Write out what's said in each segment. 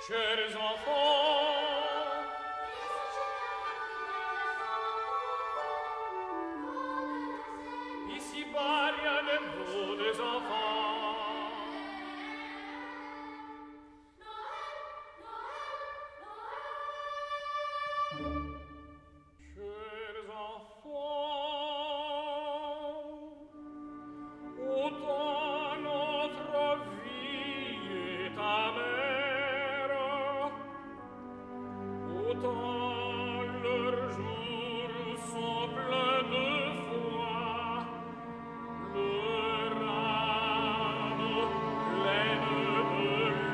Chers enfants, ici-bas rien de beau des enfants. Chers enfants, autant notre vie est amère, autant leurs jours sont pleins de foi, leur âme pleine de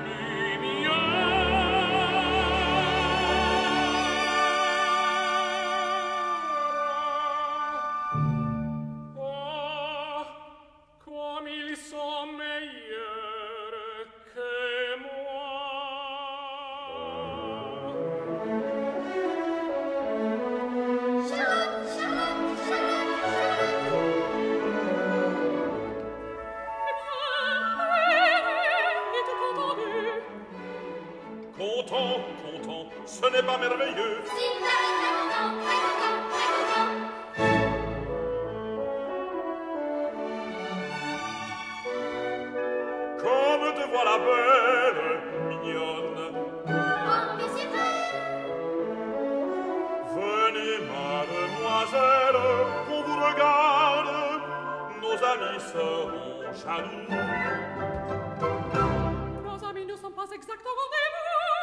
lumière. Oh, comme ils sont meilleurs que moi. Charlotte, Charlotte, Charlotte, Êtes-vous entendu? Content, content, ce n'est pas merveilleux. si, très content, très content, très content. Comme te voilà belle, mignonne. Oh, mais c'est vrai. Venez, mademoiselle, qu'on vous regarde. Nos amis seront jaloux. Nos amis ne sont pas exacts au rendez-vous.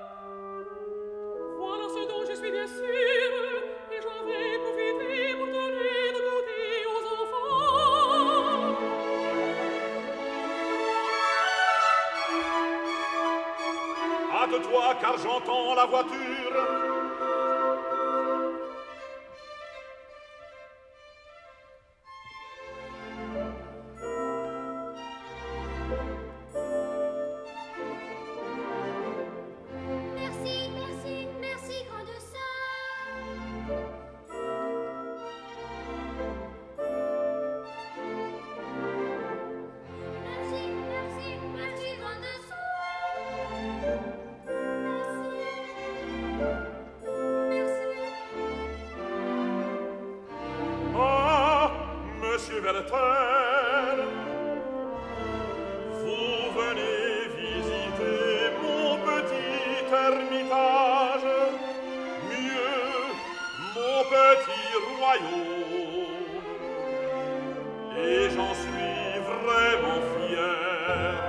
Voilà ce dont je suis bien sûre, et j'en vais profiter pour donner de goûter aux enfants. Hâte-toi, car j'entends la voiture. Merci, merci, merci, grande sœur. Merci, merci, merci, grande sœur. Merci, merci. Ah, monsieur Werther, vous venez visiter mon petit ermitage, mieux, mon petit royaume, et j'en suis vraiment fier.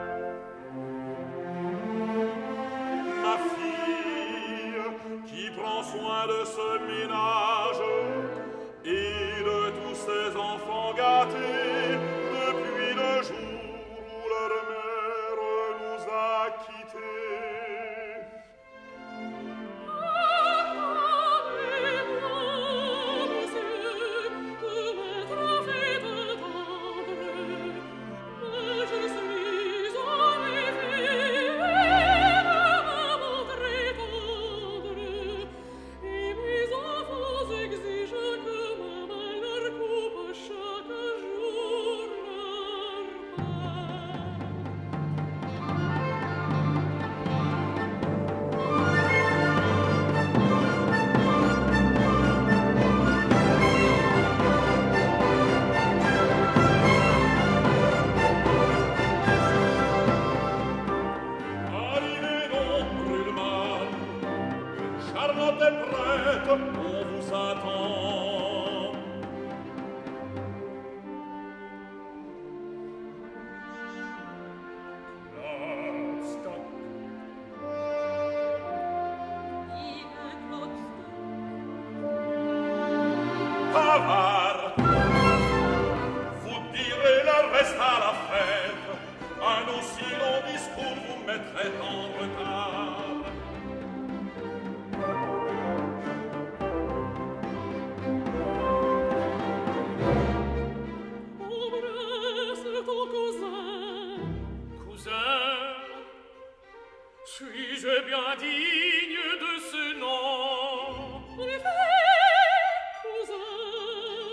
Ma fille qui prend soin de ce ménage et de tous ces enfants gâtés depuis le jour où leur mère nous a quittés. Pardonnez-moi, monsieur, de m'être fait attendre, mais je suis en effet vraiment très tendre, et mes enfants exigent que maman leur coupe chaque jour leur pain. Arrivez donc, Brûlement, Charlotte est prête, on vous attend. Klopstock. Avare, vous direz le reste à la fête. Un aussi long discours vous mettrait en retard. Embrasse ton cousin. Cousin, suis-je bien digne de ce nom? En effet, cousin,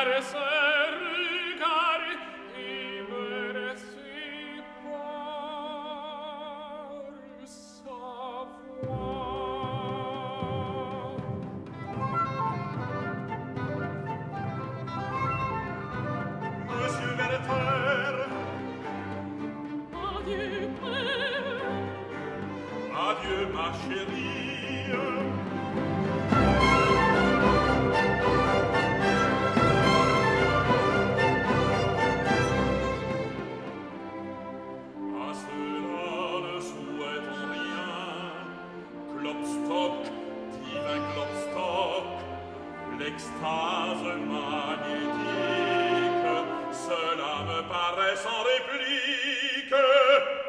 Monsieur Werther, Adieu, père. adieu ma chérie. À cela ne souhaitons rien. Klopstock, divin Klopstock, l'extase magnétique, cela me paraît sans réplique.